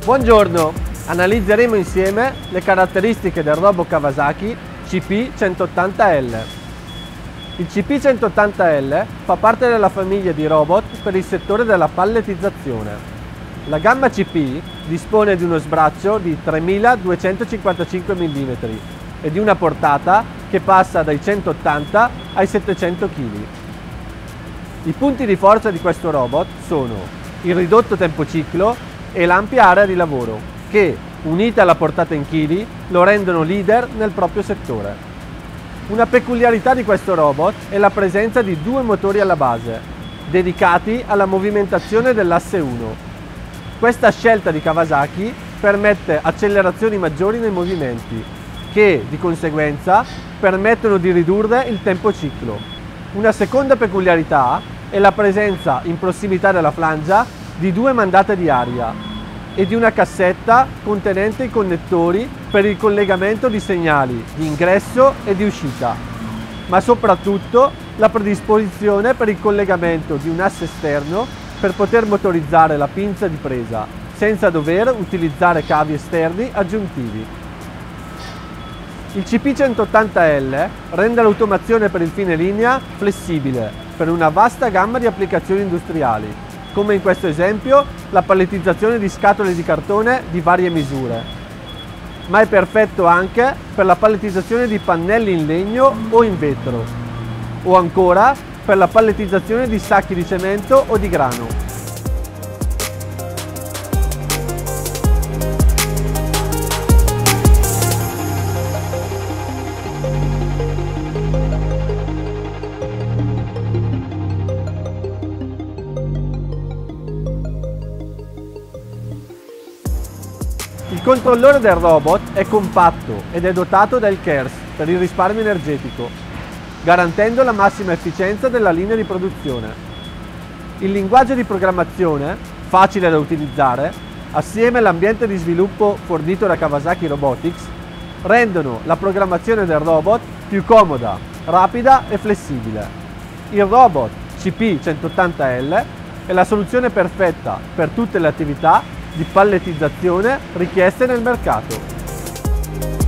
Buongiorno, analizzeremo insieme le caratteristiche del robot Kawasaki CP180L. Il CP180L fa parte della famiglia di robot per il settore della palletizzazione. La gamma CP dispone di uno sbraccio di 3255 mm e di una portata che passa dai 180 ai 700 kg. I punti di forza di questo robot sono il ridotto tempo ciclo e l'ampia area di lavoro che, unite alla portata in chili, lo rendono leader nel proprio settore. Una peculiarità di questo robot è la presenza di due motori alla base, dedicati alla movimentazione dell'asse 1. Questa scelta di Kawasaki permette accelerazioni maggiori nei movimenti, che di conseguenza permettono di ridurre il tempo ciclo. Una seconda peculiarità è la presenza in prossimità della flangia di due mandate di aria e di una cassetta contenente i connettori per il collegamento di segnali di ingresso e di uscita, ma soprattutto la predisposizione per il collegamento di un asse esterno per poter motorizzare la pinza di presa senza dover utilizzare cavi esterni aggiuntivi. Il CP180L rende l'automazione per il fine linea flessibile per una vasta gamma di applicazioni industriali, come in questo esempio la palletizzazione di scatole di cartone di varie misure, ma è perfetto anche per la palletizzazione di pannelli in legno o in vetro, o ancora per la palletizzazione di sacchi di cemento o di grano. Il controllore del robot è compatto ed è dotato del KERS per il risparmio energetico, garantendo la massima efficienza della linea di produzione. Il linguaggio di programmazione, facile da utilizzare, assieme all'ambiente di sviluppo fornito da Kawasaki Robotics, rendono la programmazione del robot più comoda, rapida e flessibile. Il robot CP180L è la soluzione perfetta per tutte le attività di palletizzazione richieste nel mercato.